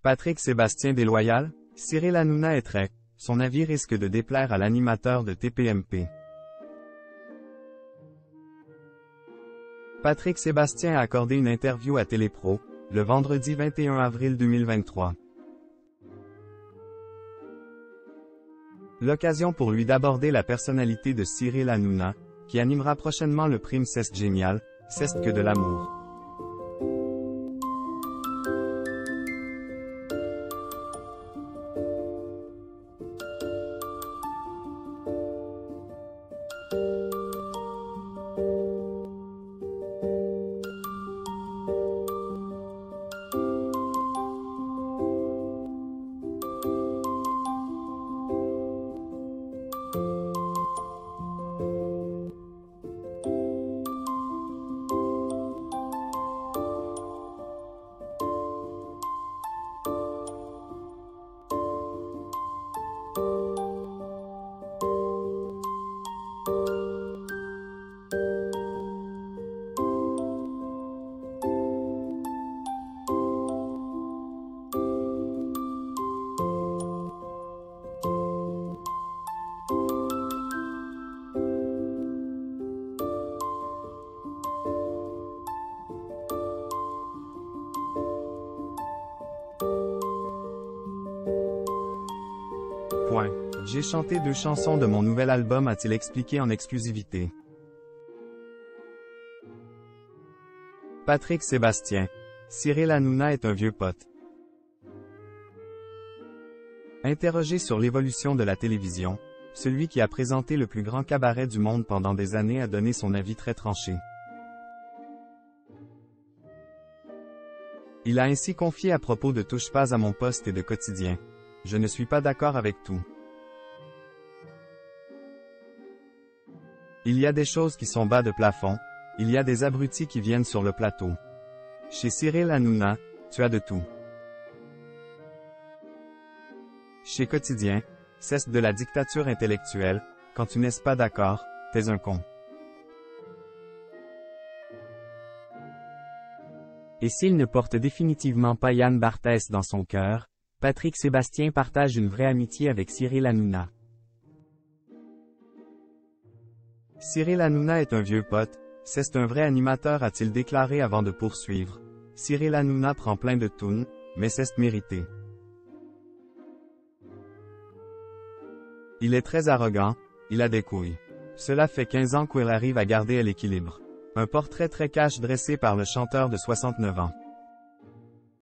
Patrick Sébastien déloyal? Cyril Hanouna est très. Son avis risque de déplaire à l'animateur de TPMP. Patrick Sébastien a accordé une interview à Télépro, le vendredi 21 avril 2023. L'occasion pour lui d'aborder la personnalité de Cyril Hanouna, qui animera prochainement le prime C'est génial, C'est que de l'amour. J'ai chanté 2 chansons de mon nouvel album, a-t-il expliqué en exclusivité. Patrick Sébastien. Cyril Hanouna est un vieux pote. Interrogé sur l'évolution de la télévision, celui qui a présenté le plus grand cabaret du monde pendant des années a donné son avis très tranché. Il a ainsi confié à propos de Touche pas à mon poste et de Quotidien. Je ne suis pas d'accord avec tout. Il y a des choses qui sont bas de plafond, il y a des abrutis qui viennent sur le plateau. Chez Cyril Hanouna, tu as de tout. Chez Quotidien, cesse de la dictature intellectuelle, quand tu n'es pas d'accord, t'es un con. Et s'il ne porte définitivement pas Yann Barthès dans son cœur, Patrick Sébastien partage une vraie amitié avec Cyril Hanouna. Cyril Hanouna est un vieux pote, c'est un vrai animateur, a-t-il déclaré avant de poursuivre. Cyril Hanouna prend plein de tounes, mais c'est mérité. Il est très arrogant, il a des couilles. Cela fait 15 ans qu'il arrive à garder l'équilibre. Un portrait très cash dressé par le chanteur de 69 ans.